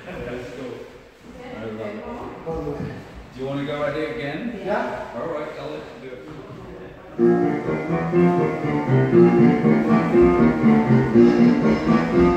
Let's go. I love it. Do you want to go right there again? Yeah. All right, I'll let you do it.